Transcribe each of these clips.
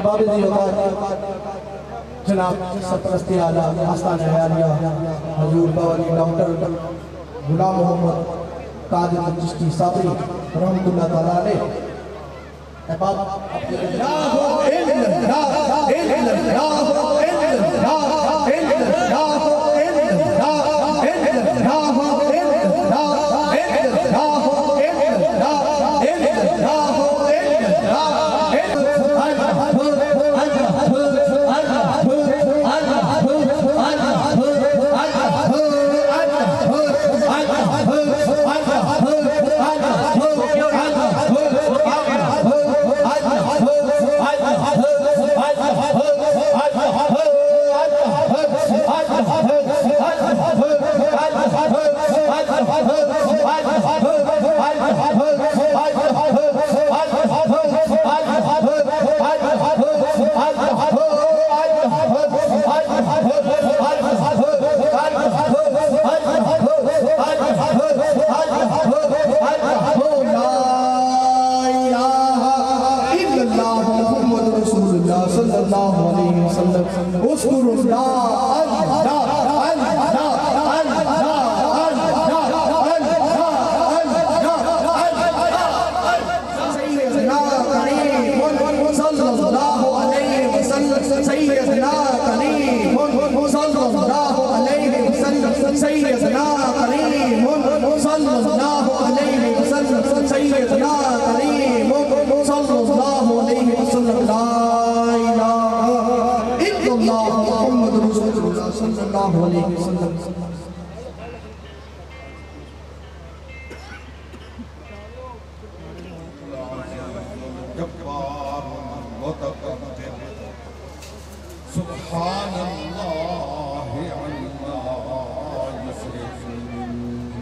بابی جناب سرپرستی اعلیٰ آستانہ حیالیہ حضور باولی ڈاکٹر غلام محمد قادر چشتی صابری رحمت اللہ تعالیٰ علیہ احباب سبحان اللہ عما یصفون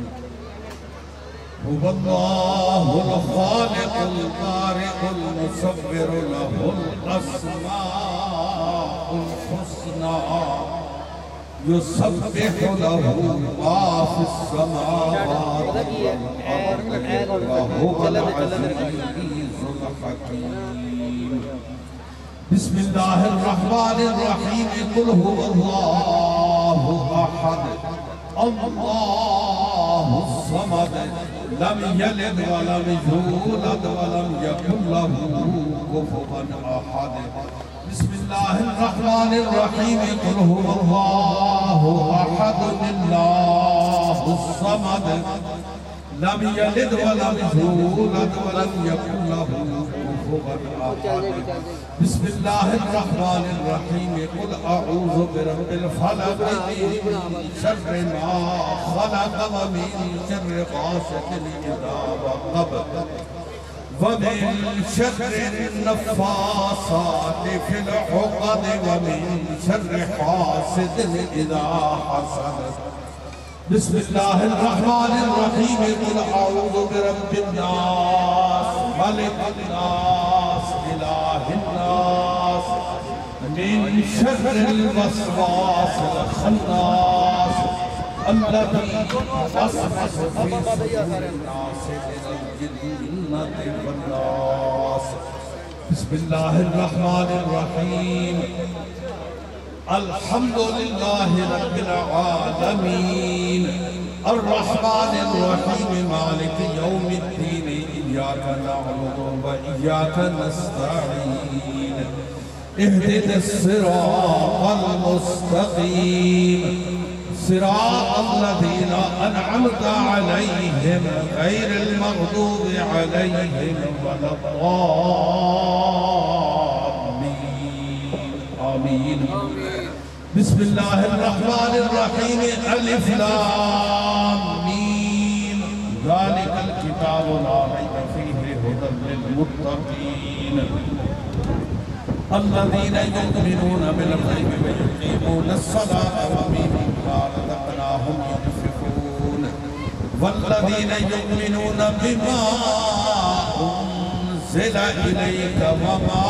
هو اللہ الخالق البارئ المصور له الاسماء الحسنى يسبح له ما في السماوات والارض وهو العزيز الحكيم بسم اللہ الرحمن الرحیم قل هو اللہ احد اللہ الصمد لم یلد ولم یولد ولم یکن له کفوا احد بسم اللہ الرحمن الرحیم قل هو اللہ احد اللہ الصمد لم یلد ولم یولد ولم یکن له بسم اللہ الرحمن الرحیم قل اعوذ برب الفلق من شر ما خلق ومن شر غاسق اذا وقب ومن شر النفاثات في العقد ومن شر حاسد اذا حسد بسم اللہ الرحمن الرحیم قل اعوذ برب الناس ملک الناس الہ الناس من شر الوسواس الخناس الذي يوسوس في صدور الناس من الجنة والناس بسم اللہ الرحمن الرحیم الحمد للہ رب العالمین الرحمن الرحیم مالک یوم الدین ایاک نعبد و ایاک نستعین اهدنا الصراط المستقیم صراط الذین انعمت علیہم غیر المغضوب علیہم ولا الضالین آمین بسم اللہ الرحمن الرحیم الف لام میم ذالک الکتاب لا ریب فیہ ھدی للمتقین الذین یؤمنون بالغیب ویقیمون الصلاة ومما رزقناہم ينفقون والذین یؤمنون بما انزل الیک وما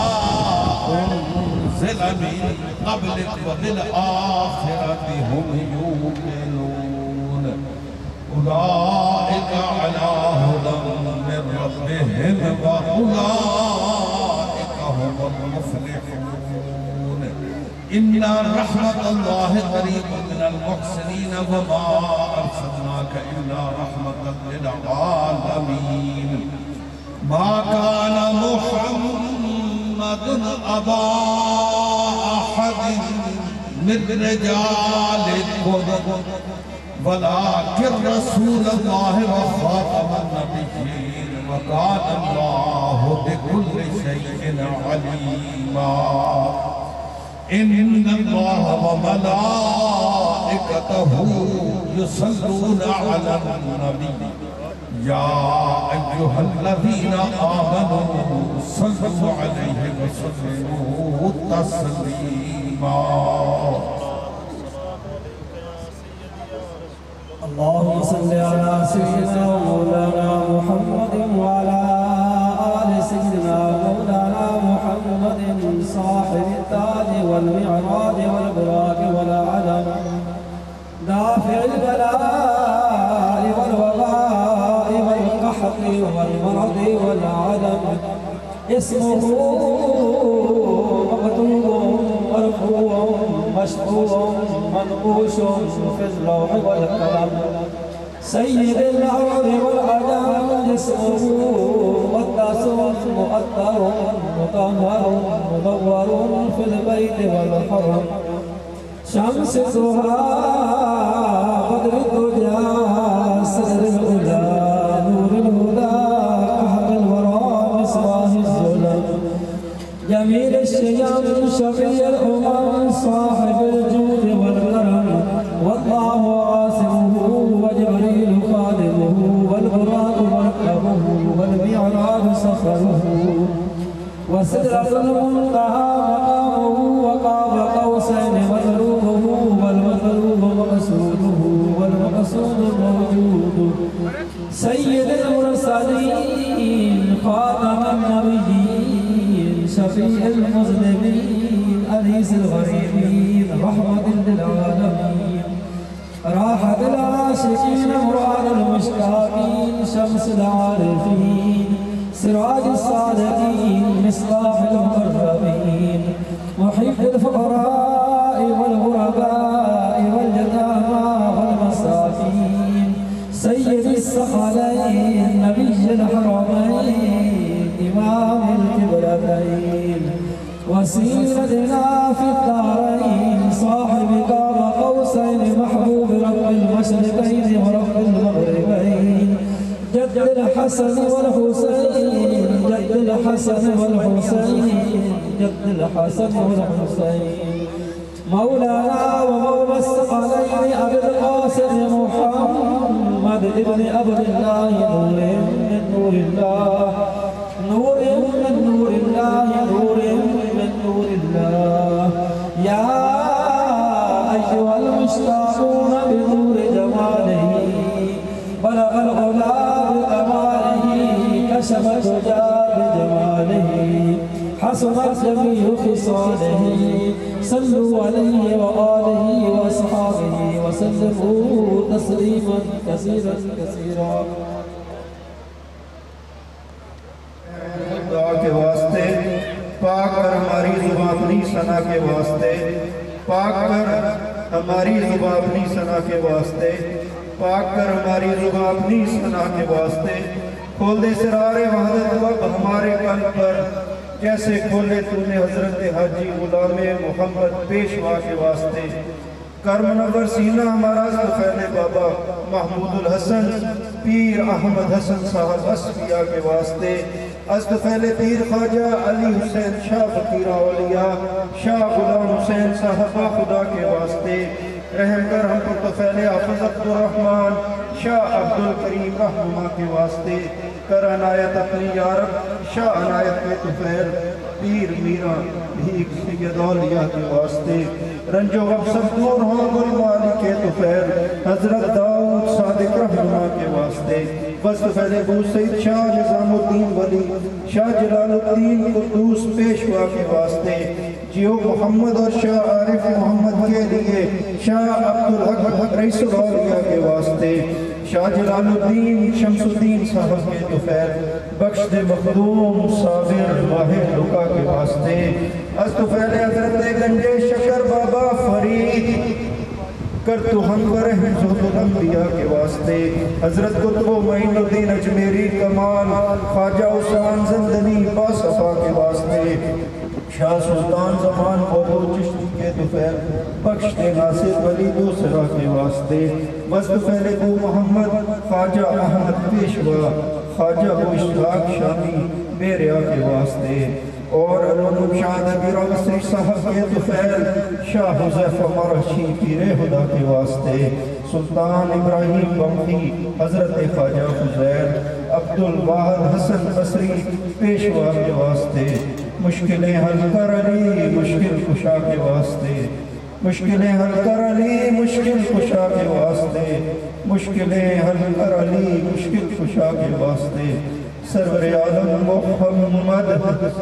انزل من قبلك وبالآخرة هم يوقنون أولئك على هدى من ربهم وأولئك هم المفلحون إن رحمة الله قريب من المحسنين وما أرسلناك إلا رحمة للعالمين ما كان محمد أبا أحد من رجالكم ولكن رسول الله وخاتم النبيين وكان الله بكل شيء عليما إن الله وملائكته يصلون على النبي يا أيها الذين آمنوا صلوا عليه وسلموا تسليما اللهم صل على سيدنا ومولانا محمد وعلى آل سيدنا مولانا محمد صاحب التاج والمعراج والبراق والعلم دافع البلاء والوباء والقحط والمرض والعدم اسمه مكتوب مرفوع مشفوع منقوش في اللوح والقلم سيد العرب والعجم اسمه مقدس مؤطر مطهر مدور في البيت والحرم شمس الضحى بدر الدجى سر الهدى نور الهدى كهف الورى مصباح الظلم جميل الشيم شفيع الأمم صاحب الجود والكرم والله عاصمه وجبريل خادمه والبراق مركبه والمعراج سخره وسدرة المنتهى مقامه وقاب قوسين مطلوبه والمطلوب مقصوده والمقصود موجود سيد المرسلين خاتم النبيين شفيع المذنبين أنيس الغريبين رحمة للعالمين راحة العاشقين مراد المشتاقين شمس العارفين سراج الصادقين مصباح المقربين محب الفقراء والغرباء واليتامى والمساكين سيد الثقلين نبي الحرمين إمام القبلتين وسيلتنا في الدارين صاحب قاب قوسين محبوب رب المشرقين ورب المغربين جد الحسن والحسين جد الحسن والحسين جد الحسن والحسين مولانا ومولى الثقلين أبي القاسم محمد ابن عبد الله نور من نور الله نور من نور الله نور من نور الله يا أيها المشتاقون بنور جماله بلغ العلا بكماله كشف الدجى بجماله حسنت جميع خصاله صلوا عليه وآله وأصحابه وسلموا تسليما كثيرا كثيرا دعا کے واسطے پاک کر ہماری زبان اپنی ثنا کے واسطے پاک کر ہماری زبان اپنی ثنا کے واسطے پاک کر ہماری زبان اپنی ثنا کے واسطے کھول دے سرار وحدت وقت ہمارے قلب پر جیسے کھولے تو نے حضرت حاجی غلام محمد پیشوا کے واسطے کر منور سینہ ہمارا فیل بابا محمود الحسن پیر احمد حسن صاحب اسفیہ کے واسطے فیل پیر خواجہ علی حسین شاہ فقیر اولیاء شاہ غلام حسین صاحبہ خدا کے واسطے رحم کر ہم پر فیل حافظ عبدالرحمن شاہ عبدالکریم رحمہ کے واسطے کر عنایت اپنی یارب شاہ عنایت کے طفیل پیر میرا بھیک سید اولیاء کے واسطے رنج و غم سب دور ہو گل مالی کے طفیل حضرت داؤد صادق رحمہ کے واسطے بس فیل ابو سید شاہ نظام الدین ولی شاہ جلال الدین قدوس پیشوا کے واسطے جیو محمد اور شاہ عارف محمد کے لیے شاہ عبدالحق رئیس الاولیاء کے واسطے شاہ جلال الدین شمس الدین صاحب کے طفیل بخش دے مخدوم صابر واحد لکا کے واسطے طفیل حضرت گنجے شکر کر تو ہم پر زہد الانبیاء کے واسطے حضرت قطب و معین الدین اجمیری کمال خواجہ عثمان زندنی باصفا کے واسطے شاہ سلطان زمان بہدور چشتی کے دوفیل بخش ناصر ولی دوسرا کے واسطے وزد پہلے کو محمد خواجہ احمد پیشوا خواجہ اشتاق شامی بیریا کے واسطے اور علم شاہ نبی رمسری صاحب کے دوفیل شاہ حضیفہ مرحشی پیرے خدا کے واسطے سلطان ابراہیم بمخی حضرت خواجہ حضیر عبدالواحد حسن بصری پیشوا کے واسطے مشکلیں حل کر علی مشکل کشا کے واسطے مشکلیں حل کر علی مشکل کشا کے واسطے مشکلیں حل کر علی مشکل کشا کے واسطے سرور عالم محمد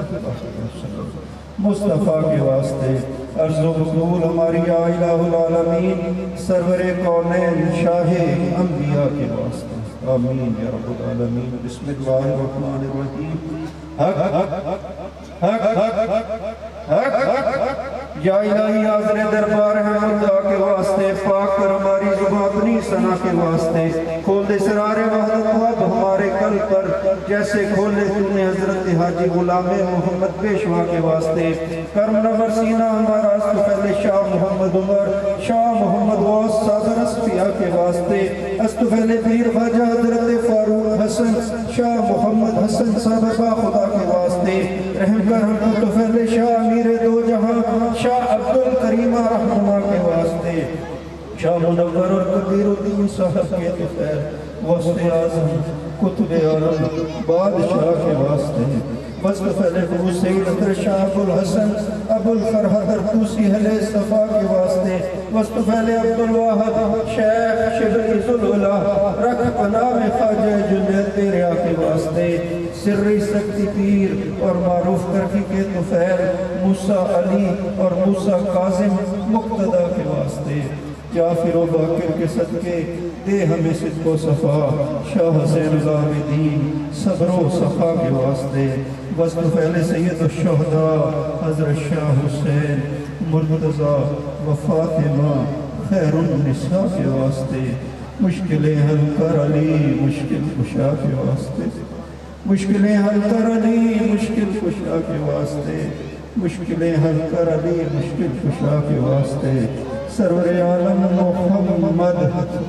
مصطفیٰ کے واسطے عرض و قبول ہماری الہ العالمین سرور کونین شاہ انبیاء کے واسطے آمین یا رب العالمین بسم اللہ الرحمن الرحیم حق حق حق حق حق حق یا الہی حاضر دربار خدا کے واسطے پاک کر ہماری زبان اپنی ثنا کے واسطے کھول دے سرار وحدت وحب ہمارے قلب پر جیسے کھولے تو نے حضرت حاجی غلام محمد پیشوا کے واسطے کرم نور سینہ ہمارا اس تو پہلے شاہ محمد عمر شاہ محمد غوث صادر اسفیہ کے واسطے اس تو پہلے پیر خواجہ حضرت فاروق حسن شاہ محمد حسن صاحب خدا کے واسطے رحم کر ہم تو پہلے شاہ امیر دو جہاں شاہ عبدالکریمہ رحمہ کے واسطے شاہ منور اور کبیر الدین صاحب کے تفیر وسط اعظم قطب عالم بادشاہ کے واسطے وسط پہلے ابو سید اکر شاہ ابو الحسن ابو الفرحت ارتوسی حل صفا کے واسطے وسط پہلے عبدالواحد شیخ شبری ذوالعلا رکھ پناہ خواجہ جنید پیریا کے واسطے سری سکتی پیر اور معروف کرکی کے طفیل موسیٰ علی اور موسیٰ قاسم مقتدہ کے واسطے جعفر و باقر کے صدقے دے ہمیں صدق و صفا شاہ حسین العابدین صبر و صفا کے واسطے وزن پہلے سید الشہداء حضرت شاہ حسین مرتضیٰ و فاطمہ خیر النساء کے واسطے مشکلیں حل کر علی مشکل کشا کے واسطے مشکلیں حل کر علی مشکل کشا کے واسطے مشکلیں حل کر علی مشکل کشا کے واسطے سرور عالم محمد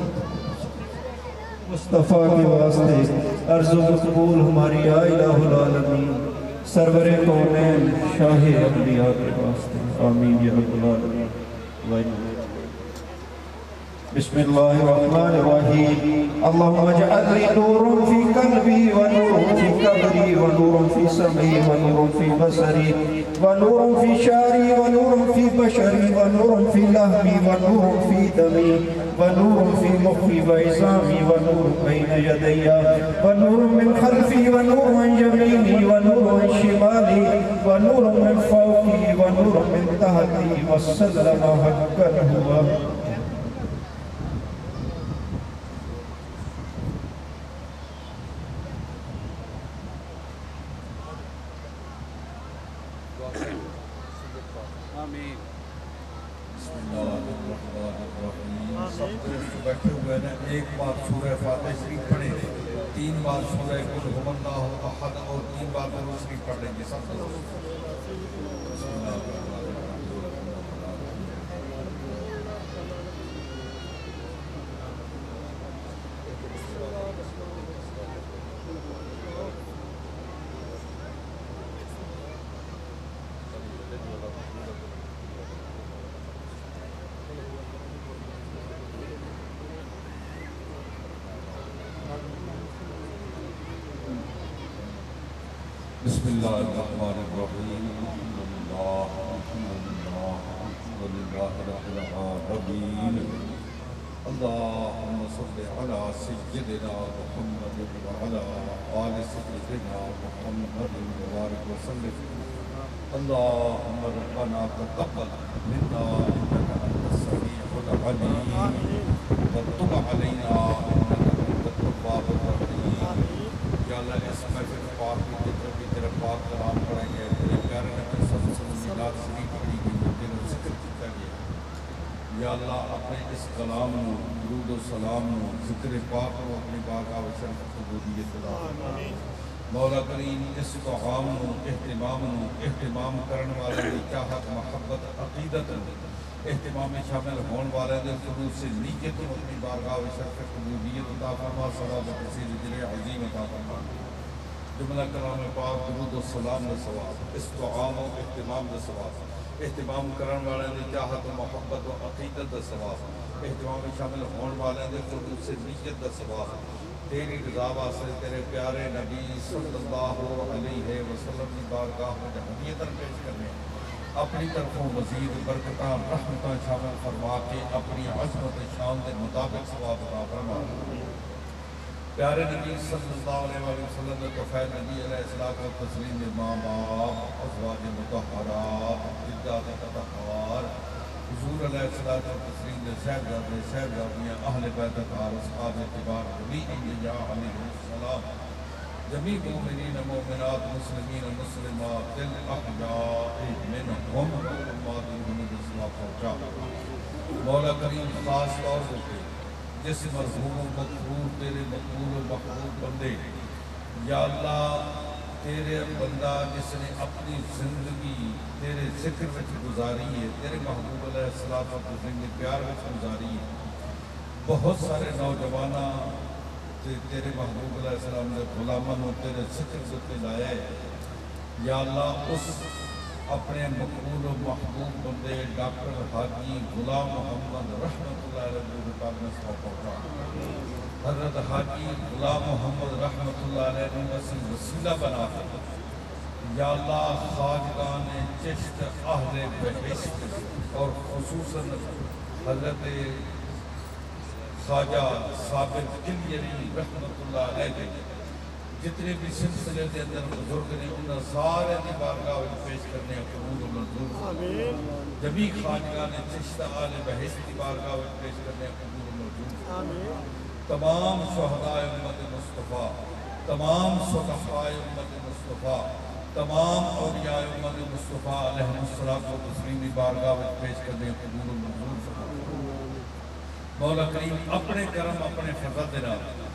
مصطفیٰ کے واسطے عرض و قبول ہماری الہ العالمین سرور کونین شاہ انبیاء کے واسطے آمین یا رب العالمین بسم اللہ الرحمن الرحیم اللہم اجعل لی نور فی قلبی ونور فی قبری ونور فی سمعی ونور فی بصری ونور فی شعری ونور فی بشری ونور فی لحمی ونور فی دمی ونور فی مخی وعظامی ونور بین یدی ونور من خلفی ونور من یمینی ونور من شمالی ونور من فوقی ونور من تحتی وسلم حقا ہوا بیٹھے ہوئے ہیں ایک بار سورہ فاتح شریف پڑھیں 3 بار سورہ قل هو اللہ احد اور 3 بار درود شریف پڑھ لیں گے سب بسم اللہ الرحمن الرحیم الحمدللہ رب العالمین اللہم صل علی سیدنا محمد وعلی آل سیدنا محمد وبارک وسلم اللہم ربنا تقبل منا انک انت السمیع العلیم وتب علینا انک انت التواب الرحیم یا اللہ اس محفل پاک میں جتنے بھی تیرے پاک کلام پڑھیں گے تیرے پیارے نبی صلی اللہ علیہ وسلم میلاد شریف پڑھی گئی جو تیرے ذکر کیا گیا یا اللہ اپنے اس کلام نو درود و سلام نو ذکر پاک نو اپنی بارگاہ و شرف قبولیت عطا فرما مولا کریم اس قوام نو اہتمام کرن والے دی چاہت محبت عقیدت اہتمام شامل ہون والے دے خلوص سے نیت نو اپنی بارگاہ و شرف قبولیت عطا فرما ثواب کثیر اجر عظیم عطا فرما جملہ کلام پاک درود و سلام دا ثواب اس قوام و اہتمام دا ثواب اہتمام کرن والے دی چاہت و محبت و عقیدت دا ثواب اہتمام شامل ہون والے دے خلوص سے نیت دا ثواب تیری رضا واسطے تیرے پیارے نبی صلی اللہ علیہ وسلم کی بارگاہ میں ہدیتاں پیش کرنے اپنی طرفوں مزید برکتاں رحمتاں شامل فرما کے اپنی عظمت شان کے مطابق ثواب عطا فرما پیارے نبی صلی اللہ علیہ وسلم نے توفیل نبی علیہ السلام و تسلیم ماں باپ ازواج مطہرات جدات تطہار حضور علیہ السلام و تسلیم نے صاحبزادیاں اہل بیت اطہار اصحاب اعتبار جمیع انبیاء علیہ السلام جمیع مومنین مومنات مسلمین مسلمات الاحیاء منہم امات محمد صلی اللہ پہنچا مولا کریم خاص طور سے جس مرحوم و مقبول تیرے مقبول و محبوب بندے یا اللہ تیرے بندہ جس نے اپنی زندگی تیرے ذکر وچ گزاری ہے تیرے محبوب علیہ السلام و تسلیم پیار وچ گزاری ہے بہت سارے نوجوانہ تیرے محبوب علیہ السلام نے غلامن و تیرے ذکر سے لایا ہے یا اللہ اس اپنے مقبول و محبوب بندے ڈاکٹر حاجی غلام محمد رحمت اللہ علیہ پاک نے سو پہنچا حضرت حاجی غلام محمد رحمت اللہ علیہ نے اسی وسیلہ بنا کر یا اللہ خواجگان چشت اہل بہشت اور خصوصاً حضرت خواجہ ثابت کلیری رحمت اللہ علیہ جتنے بھی سلسلے کے اندر بزرگ نے انہاں سارے دی بارگاہ پیش کرنے قبول و منظور جبھی خواجگان چشت آل بہشت کی بارگاہ پیش کرنے قبول و منظور تمام شہداء امت مصطفیٰ تمام صلحاء امت مصطفیٰ تمام اولیاء امت مصطفیٰ علیہ الصلوۃ والتسلیم کی بارگاہ پیش کرنے قبول و منظور مولا کریم اپنے کرم اپنے فضل دینا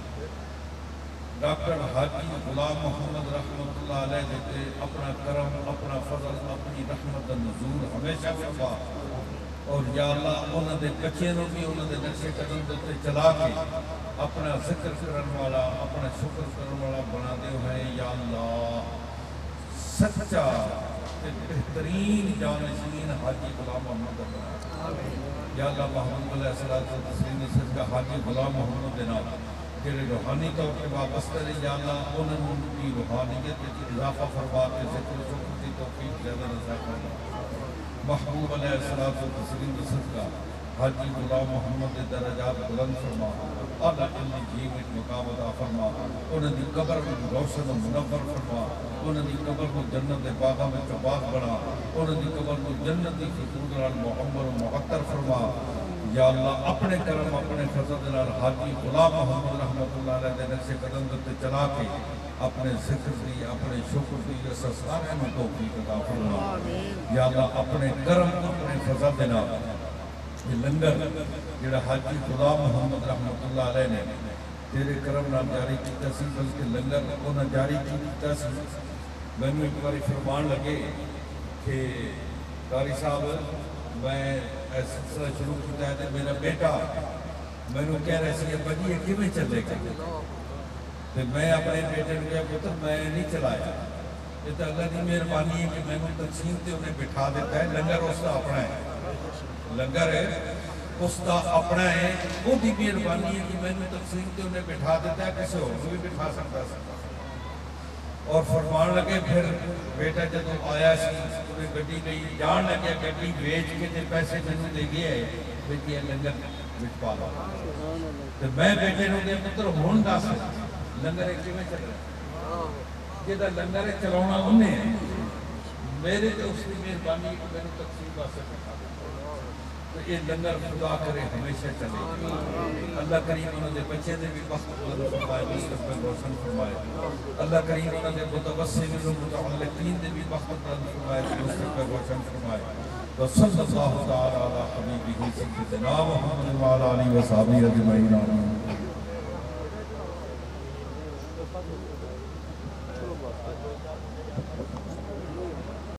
ڈاکٹر حاجی غلام محمد رحمت اللہ علیہ دیتے اپنا کرم اپنا فضل اپنی رحمت نزول ہمیشہ فرما اور یا اللہ انہوں نے بچے نو بھی انہوں نے نقشے قدم دیتے چلا کے اپنا ذکر کرن والا اپنا شکر کرن والا بنا دے ہوئے یا اللہ سچا بہترین جانشین حاجی غلام محمد بنا یا اللہ محمد علیہ السلام نے سچا حاجی غلام محمد دینا جنہیں روحانی طور پر وابستہ رہی یا اللہ انہوں کی روحانیت کی اضافہ فرما کے ذکر و شکر کی توفیق زیادہ رضا کرنا محبوب علیہ السلام و تسلیم صدقہ حاجی غلام محمد درجات بلند فرما اللہ انہی جیوت مقام عطا فرما انہوں کی قبر میں روشن و منور فرما انہوں کی قبر میں جنت باغہ میں چباغ بنا انہوں کی قبر میں جنتی خطود رال معمر و معطر فرما یا اللہ اپنے کرم اپنے فضل دلال حاجی غلام محمد رحمت اللہ علیہ دے نقشے قدم دیتے چلا کے اپنے ذکر دی اپنے شکر دی رسا سارے میں توفیق عطا فرما یا اللہ اپنے کرم اپنے فضل دلال یہ لنگر جڑا حاجی غلام محمد رحمت اللہ علیہ نے تیرے کرم نام جاری کیتا سی بلکہ لنگر انہاں جاری کیتا سی میں نے ایک باری فرمان لگے کہ قاری صاحب میں سلسلہ شروع کیتا ہے میرا بیٹا میں نے کہہ رہے سی ابا جی یہ کیویں چلے گا تو میں اپنے بیٹے نے کہا پتر میں نہیں چلایا یہ تو اللہ کی مہربانی ہے کہ میں نے تقسیم تے انہیں بٹھا دیتا ہے لنگر اس کا اپنا ہے لنگر ہے اس کا اپنا ہے وہ بھی مہربانی ہے کہ میں نے تقسیم تے انہیں بٹھا دیتا ہے کسی اور کو بھی بٹھا سکتا اور فرمان لگے پھر بیٹا جب آیا سی انہیں گڈی نہیں جان لگے گڈی بیچ کے جب پیسے میں دے گیا ہے بیٹی لنگر بچ پا لا تو میں بیٹے نے کہا پتر ہون دس لنگر ایک میں چل رہا ہے جہاں لنگر چلانا انہیں میرے تو اس کی مہربانی کہ میں نے تقسیم واسطے بٹھا تو یہ لنگر خدا کرے ہمیشہ چلے اللہ کریم انہوں نے بچے نے بھی وقت بلند فرمائے مستقبل روشن فرمائے اللہ کریم انہوں نے متوسل و متعلقین نے بھی وقت بلند فرمائے مستقبل روشن فرمائے وصلی اللہ تعالی علی حبیبہ سیدنا محمد وعلی آلہ وصحبہ اجمعین.